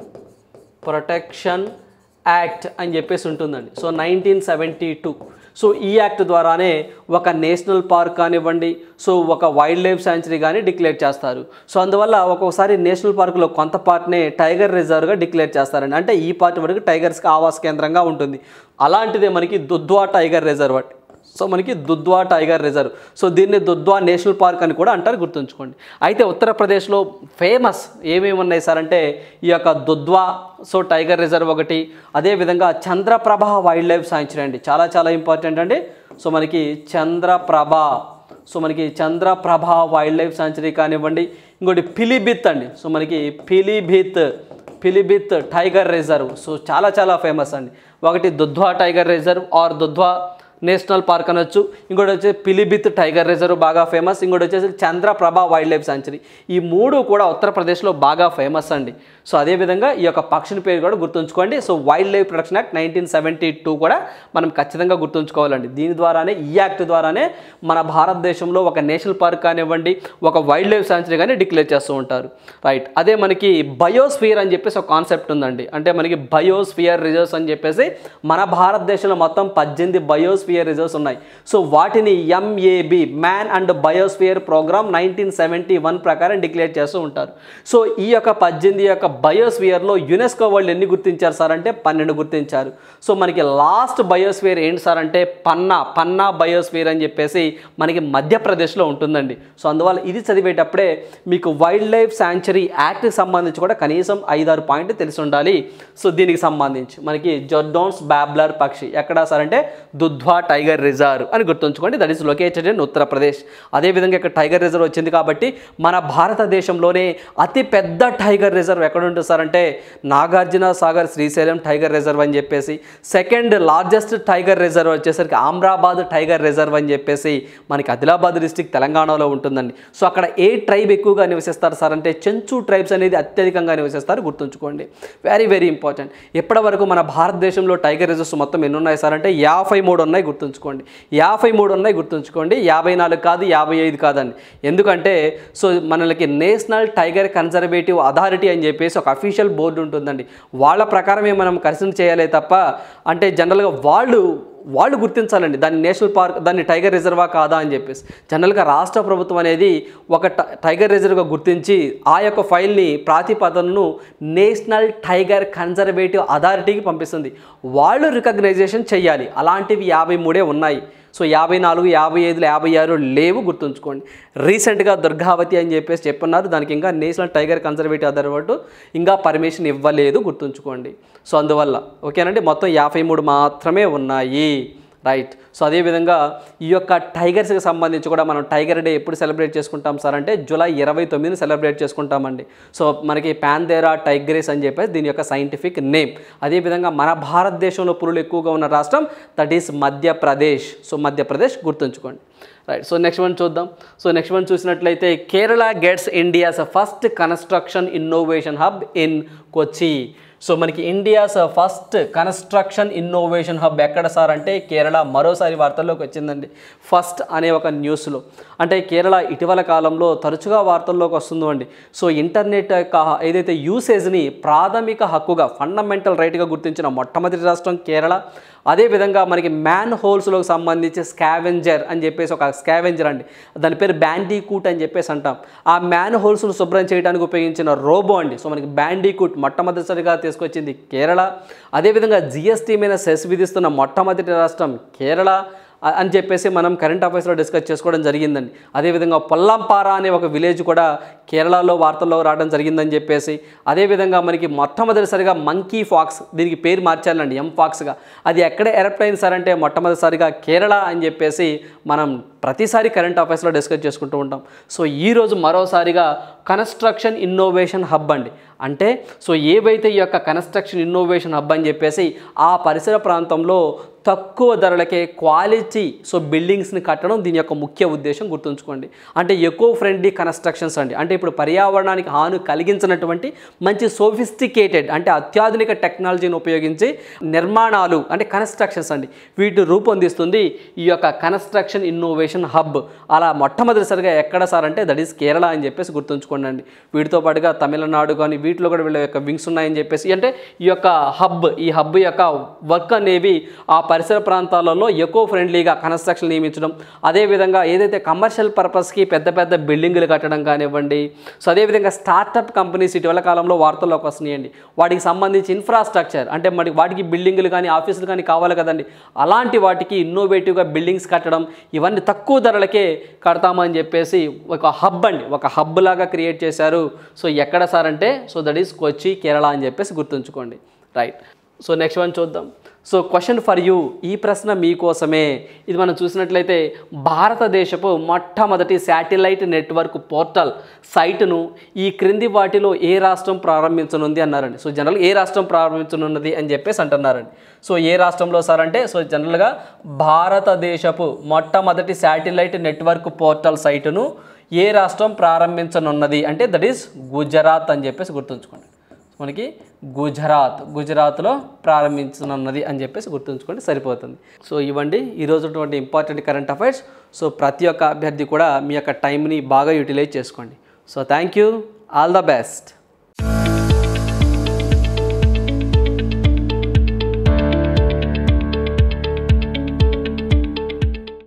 A: protection act అని చెప్పేసి ఉంటుందండి. So nineteen seventy two. So ఈ యాక్ట్ ద్వారానే ఒక నేషనల్ పార్క్ కానివ్వండి, సో ఒక వైల్డ్ లైఫ్ శాంచురీ కానీ డిక్లేర్ చేస్తారు. సో అందువల్ల ఒక్కొక్కసారి నేషనల్ పార్కులో కొంత పార్ట్నే టైగర్ రిజర్వ్గా డిక్లేర్ చేస్తారండి. అంటే ఈ పార్ట్ వరకు టైగర్స్కి ఆవాస కేంద్రంగా ఉంటుంది. అలాంటిదే మనకి దుధ్వా టైగర్ రిజర్వ్. సో మనకి దుధ్వా టైగర్ రిజర్వ్. సో దీన్ని దుధ్వా నేషనల్ పార్క్ అని కూడా అంటారు, గుర్తుంచుకోండి. అయితే ఉత్తరప్రదేశ్లో ఫేమస్ ఏమేమి ఉన్నాయి సార్ అంటే ఈ యొక్క దుధ్వా సో టైగర్ రిజర్వ్ ఒకటి, అదేవిధంగా చంద్రప్రభ వైల్డ్ లైఫ్ శాంచురీ అండి, చాలా చాలా ఇంపార్టెంట్ అండి. సో మనకి చంద్రప్రభ సో మనకి చంద్రప్రభ వైల్డ్ లైఫ్ శాంచురీ కానివ్వండి. ఇంకోటి పిలిభిత్ అండి. సో మనకి Pilibhit Pilibhit tiger reserve. So చాలా చాలా ఫేమస్ అండి. ఒకటి Dudhwa tiger reserve or Dudhwa national park అనొచ్చు. ఇంకోటి వచ్చేసి పిలిభిత్ టైగర్ రిజర్వ్ బాగా ఫేమస్. ఇంకోటి వచ్చేసి చంద్రప్రభ వైల్డ్ లైఫ్ శాంచురీ. ఈ మూడు కూడా ఉత్తరప్రదేశ్లో బాగా ఫేమస్ అండి. సో అదేవిధంగా ఈ యొక్క పక్షిని పేరు కూడా గుర్తుంచుకోండి. So wildlife protection act nineteen seventy two కూడా మనం ఖచ్చితంగా గుర్తుంచుకోవాలండి. దీని ద్వారానే ఈ యాక్ట్ ద్వారానే మన భారతదేశంలో ఒక నేషనల్ పార్క్ కానివ్వండి, ఒక వైల్డ్ లైఫ్ శాంచురీ కానీ డిక్లేర్ చేస్తూ ఉంటారు. రైట్. అదే మనకి బయోస్ఫియర్ అని చెప్పేసి ఒక కాన్సెప్ట్ ఉందండి. అంటే మనకి బయోస్ఫియర్ రిజర్వ్స్ అని చెప్పేసి మన భారతదేశంలో మొత్తం పద్దెనిమిది బయోస్ఫియర్ రిజర్వ్స్ ఉన్నాయి. సో వాటిని MAB man and biosphere programme nineteen seventy one ప్రకారం డిక్లేర్ చేస్తూ ఉంటారు. సో ఈ యొక్క పద్దెనిమిది యొక్క బయోస్ఫియర్లో యునెస్కో వాళ్ళు ఎన్ని గుర్తించారు సార్ అంటే పన్నెండు గుర్తించారు. సో మనకి లాస్ట్ బయోస్ఫియర్ ఏంటి సార్ అంటే పన్నా పన్నా బయోస్ఫియర్ అని చెప్పేసి మనకి మధ్యప్రదేశ్లో ఉంటుందండి. సో అందువల్ల ఇది చదివేటప్పుడే మీకు వైల్డ్ లైఫ్ శాంచురీ యాక్ట్కి సంబంధించి కూడా కనీసం ఐదారు పాయింట్ తెలిసి ఉండాలి. సో దీనికి సంబంధించి మనకి జర్డాన్స్ బ్యాబ్లర్ పక్షి ఎక్కడ సార్ అంటే దుధ్వా టైగర్ రిజర్వ్ అని గుర్తుంచుకోండి. That is located in Uttar Pradesh. అదేవిధంగా ఇక్కడ టైగర్ రిజర్వ్ వచ్చింది కాబట్టి మన భారతదేశంలోనే అతి పెద్ద టైగర్ రిజర్వ్ ఎక్కడ ఉంటుంది సార్ అంటే నాగార్జున సాగర్ శ్రీశైలం టైగర్ రిజర్వ్ అని చెప్పేసి, సెకండ్ లార్జెస్ట్ టైగర్ రిజర్వ్ వచ్చేసరికి ఆమ్రాబాద్ టైగర్ రిజర్వ్ అని చెప్పేసి మనకి ఆదిలాబాద్ డిస్ట్రిక్ట్ తెలంగాణలో ఉంటుందండి. సో అక్కడ ఏ ట్రైబ్ ఎక్కువగా నివసిస్తారు సార్ అంటే చెంచు ట్రైబ్స్ అనేది అత్యధికంగా నివసిస్తారు, గుర్తుంచుకోండి. Very very important. ఇప్పటి వరకు మన భారతదేశంలో టైగర్ రిజర్వ్స్ మొత్తం ఎన్ని ఉన్నాయి సార్ అంటే యాభై మూడు ఉన్నాయి, గుర్తుంచుకోండి. యాభై మూడు ఉన్నాయి గుర్తుంచుకోండి, యాభై నాలుగు కాదు, యాభై ఐదు కాదండి. ఎందుకంటే సో మనకి నేషనల్ టైగర్ కన్జర్వేటివ్ అథారిటీ అని చెప్పేసి ఒక అఫీషియల్ బోర్డు ఉంటుందండి. వాళ్ళ ప్రకారమే మనం కన్సిడర్ చేయాలి తప్ప అంటే జనరల్గా వాళ్ళు వాళ్ళు గుర్తించాలండి దాన్ని నేషనల్ పార్క్ దాన్ని టైగర్ రిజర్వా కాదా అని చెప్పేసి. జనరల్గా రాష్ట్ర ప్రభుత్వం అనేది ఒక టైగర్ రిజర్వ్గా గుర్తించి ఆ యొక్క ఫైల్ని ప్రాతిపదనను నేషనల్ టైగర్ కన్జర్వేటివ్ అథారిటీకి పంపిస్తుంది. వాళ్ళు రికగ్నైజేషన్ చేయాలి. అలాంటివి యాభై మూడే ఉన్నాయి. సో యాభై నాలుగు యాభై ఐదులో యాభై ఆరు లేవు, గుర్తుంచుకోండి. రీసెంట్గా దుర్గావతి అని చెప్పేసి చెప్పున్నారు, దానికి ఇంకా నేషనల్ టైగర్ కన్జర్వేటివ్ అథారిటీ ఇంకా పర్మిషన్ ఇవ్వలేదు, గుర్తుంచుకోండి. సో అందువల్ల ఓకేనండి మొత్తం యాభై మూడు మాత్రమే ఉన్నాయి. రైట్. సో అదేవిధంగా ఈ యొక్క టైగర్స్కి సంబంధించి కూడా మనం టైగర్ డే ఎప్పుడు సెలబ్రేట్ చేసుకుంటాం సార్ అంటే జూలై ఇరవై తొమ్మిదిని సెలబ్రేట్ చేసుకుంటామండి. సో మనకి ప్యాంథెరా టైగ్రిస్ అని చెప్పేసి దీని యొక్క సైంటిఫిక్ నేమ్. అదేవిధంగా మన భారతదేశంలో పులులు ఎక్కువగా ఉన్న రాష్ట్రం that is Madhya Pradesh. So Madhya Pradesh గుర్తుంచుకోండి. రైట్. సో నెక్స్ట్ వన్ చూద్దాం. సో నెక్స్ట్ వన్ చూసినట్లయితే Kerala gets India's first construction innovation hub in Kochi. So మనకి India's first construction innovation hub ఎక్కడ సార్ అంటే కేరళ. మరోసారి వార్తల్లోకి వచ్చిందండి ఫస్ట్ అనే ఒక న్యూస్లో. అంటే కేరళ ఇటీవల కాలంలో తరచుగా వార్తల్లోకి వస్తుందో అండి. సో ఇంటర్నెట్ యొక్క ఏదైతే యూసేజ్ని ప్రాథమిక హక్కుగా ఫండమెంటల్ రైట్గా గుర్తించిన మొట్టమొదటి రాష్ట్రం కేరళ. అదేవిధంగా మనకి మ్యాన్ హోల్స్లోకి సంబంధించి స్కావెంజర్ అని చెప్పేసి ఒక స్కావెంజర్ అండి, దాని పేరు బ్యాండీకూట్ అని చెప్పేసి అంటాం. ఆ మ్యాన్ హోల్స్ను శుభ్రం చేయడానికి ఉపయోగించిన రోబో అండి. సో మనకి బ్యాండీకూట్ మొట్టమొదటిసారిగా తీసుకొచ్చింది కేరళ. అదేవిధంగా జిఎస్టీ మీద సెస్ విధిస్తున్న మొట్టమొదటి రాష్ట్రం కేరళ అని చెప్పేసి మనం కరెంట్ అఫైర్స్లో డిస్కస్ చేసుకోవడం జరిగిందండి. అదేవిధంగా పొల్లంపారా అనే ఒక విలేజ్ కూడా కేరళలో వార్తల్లో రావడం జరిగిందని చెప్పేసి. అదేవిధంగా మనకి మొట్టమొదటిసారిగా మంకీ ఫాక్స్, దీనికి పేరు మార్చాలండి ఎం ఫాక్స్గా, అది ఎక్కడ ఎరప్ట్ అయింది సార్ అంటే మొట్టమొదటిసారిగా కేరళ అని చెప్పేసి మనం ప్రతిసారి కరెంట్ అఫైర్స్లో డిస్కస్ చేసుకుంటూ ఉంటాం. సో ఈరోజు మరోసారిగా కన్స్ట్రక్షన్ ఇన్నోవేషన్ హబ్ అండి. అంటే సో ఏవైతే ఈ యొక్క కన్స్ట్రక్షన్ ఇన్నోవేషన్ హబ్ అని చెప్పేసి ఆ పరిసర ప్రాంతంలో తక్కువ ధరలకే క్వాలిటీ సో బిల్డింగ్స్ని కట్టడం దీని యొక్క ముఖ్య ఉద్దేశం గుర్తుంచుకోండి. అంటే ఎకో ఫ్రెండ్లీ కన్స్ట్రక్షన్స్ అండి. అంటే ఇప్పుడు పర్యావరణానికి హాని కలిగించినటువంటి మంచి సోఫిస్టికేటెడ్ అంటే అత్యాధునిక టెక్నాలజీని ఉపయోగించి నిర్మాణాలు అంటే కన్స్ట్రక్షన్స్ అండి వీటి రూపొందిస్తుంది ఈ యొక్క కన్స్ట్రక్షన్ ఇన్నోవేషన్ హబ్. అలా మొట్టమొదటిసారిగా ఎక్కడ సార్ అంటే దట్ ఈస్ కేరళ అని చెప్పేసి గుర్తుంచుకోండి అండి. వీటితో పాటుగా తమిళనాడు కానీ వీటిలో కూడా వీళ్ళ యొక్క వింగ్స్ ఉన్నాయని చెప్పేసి. అంటే ఈ యొక్క హబ్ ఈ హబ్ యొక్క వర్క్ అనేవి ఆ పరిసర ప్రాంతాలలో ఎకో ఫ్రెండ్లీగా కన్స్ట్రక్షన్ నియమించడం, అదేవిధంగా ఏదైతే కమర్షియల్ పర్పస్కి పెద్ద పెద్ద బిల్డింగులు కట్టడం కానివ్వండి. సో అదేవిధంగా స్టార్టప్ కంపెనీస్ ఇటీవల కాలంలో వార్తల్లోకి వస్తున్నాయండి. వాటికి సంబంధించి ఇన్ఫ్రాస్ట్రక్చర్ అంటే మరి వాటికి బిల్డింగులు కానీ ఆఫీసులు కానీ కావాలి కదండి, అలాంటి వాటికి ఇన్నోవేటివ్గా బిల్డింగ్స్ కట్టడం, ఇవన్నీ తక్కువ ధరలకే కడతామని చెప్పేసి ఒక హబ్ అండి ఒక హబ్ లాగా క్రియేట్ చేశారు. సో ఎక్కడ సార్ అంటే so that is Kochi Kerala అని చెప్పేసి గుర్తుంచుకోండి. రైట్. సో నెక్స్ట్ వన్ చూద్దాం. సో క్వశ్చన్ ఫర్ యూ, ఈ ప్రశ్న మీకోసమే. ఇది మనం చూసినట్లయితే భారతదేశపు మొట్టమొదటి శాటిలైట్ నెట్వర్క్ పోర్టల్ సైటును ఈ క్రింది వాటిలో ఏ రాష్ట్రం ప్రారంభించనుంది అన్నారండి. సో జనరల్గా ఏ రాష్ట్రం ప్రారంభించనున్నది అని చెప్పేసి అంటున్నారండి. సో ఏ రాష్ట్రంలో సార్ అంటే సో జనరల్గా భారతదేశపు మొట్టమొదటి శాటిలైట్ నెట్వర్క్ పోర్టల్ సైటును ఏ రాష్ట్రం ప్రారంభించనున్నది అంటే దట్ ఈస్ గుజరాత్ అని చెప్పేసి గుర్తుంచుకోండి. మనకి గుజరాత్ గుజరాత్లో ప్రారంభించనున్నది అని చెప్పేసి గుర్తుంచుకోండి సరిపోతుంది. సో ఇవ్వండి ఈరోజు ఇంపార్టెంట్ కరెంట్ అఫైర్స్. సో ప్రతి ఒక్క అభ్యర్థి కూడా మీ యొక్క టైంని బాగా యూటిలైజ్ చేసుకోండి. So thank you, all the best.